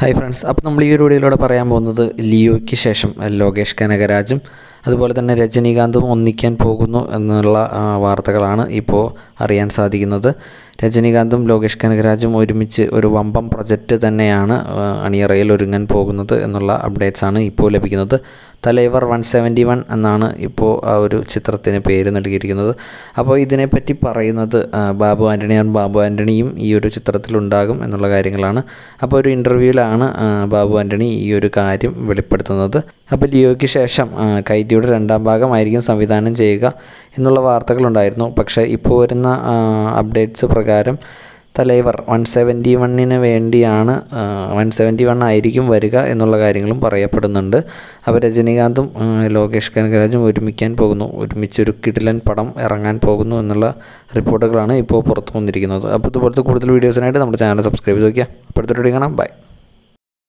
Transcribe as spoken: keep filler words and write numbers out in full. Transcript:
Hi friends, അപ്പോൾ നമ്മൾ ഈ ഒരു വീഡിയോയിലൂടെ പറയാൻ പോകുന്നത് ലിയോയ്ക്ക് ശേഷം ലോകേഷ് കനകരാജും അതുപോലെ തന്നെ രജനീകാന്തും ഒന്നിക്കാൻ പോകുന്നു എന്നുള്ള വാർത്തകളാണ് ഇപ്പോൾ അറിയാൻ സാധിക്കുന്നത്. രജനീകാന്തും ലോകേഷ് കനകരാജും ഒരുമിച്ച് ഒരു വമ്പം പ്രൊജക്റ്റ് തന്നെയാണ് അണിയറയിൽ ഒരുങ്ങാൻ പോകുന്നത് എന്നുള്ള അപ്ഡേറ്റ്സ് ആണ് ഇപ്പോൾ ലഭിക്കുന്നത്. തലൈവർ വൺ സെവൻറ്റി വൺ എന്നാണ് ഇപ്പോൾ ആ ഒരു ചിത്രത്തിന് പേര് നൽകിയിരിക്കുന്നത്. അപ്പോൾ ഇതിനെപ്പറ്റി പറയുന്നത് ബാബു ആൻ്റണിയാണ്. ബാബു ആൻ്റണിയും ഈ ഒരു ചിത്രത്തിലുണ്ടാകും എന്നുള്ള കാര്യങ്ങളാണ്. അപ്പോൾ ഒരു ഇൻ്റർവ്യൂവിലാണ് ബാബു ആൻ്റണി ഈ ഒരു കാര്യം വെളിപ്പെടുത്തുന്നത്. അപ്പോൾ ലിയോയ്ക്ക് ശേഷം കൈദിയുടെ രണ്ടാം ഭാഗമായിരിക്കും സംവിധാനം ചെയ്യുക എന്നുള്ള വാർത്തകളുണ്ടായിരുന്നു. പക്ഷേ ഇപ്പോൾ വരുന്ന അപ്ഡേറ്റ്സ് പ്രകാരം തലൈവർ വൺ സെവൻറ്റി വണ്ണിന് വേണ്ടിയാണ് വൺ സെവൻറ്റി വൺ ആയിരിക്കും വരിക എന്നുള്ള കാര്യങ്ങളും പറയപ്പെടുന്നുണ്ട്. അപ്പോൾ രജനീകാന്തും ലോകേഷ് കനകരാജും ഒരുമിക്കാൻ പോകുന്നു, ഒരുമിച്ചൊരു കിടിലൻ പടം ഇറങ്ങാൻ പോകുന്നു എന്നുള്ള റിപ്പോർട്ടുകളാണ് ഇപ്പോൾ പുറത്തു വന്നിരിക്കുന്നത്. അപ്പോൾ ഇതുപോലത്തെ കൂടുതൽ വീഡിയോസിനായിട്ട് നമ്മുടെ ചാനൽ സബ്സ്ക്രൈബ് ചെയ്ത് വയ്ക്കുക. അപ്പോൾ അടുത്തൊരു വീഡിയോ കാണാം. ബൈ.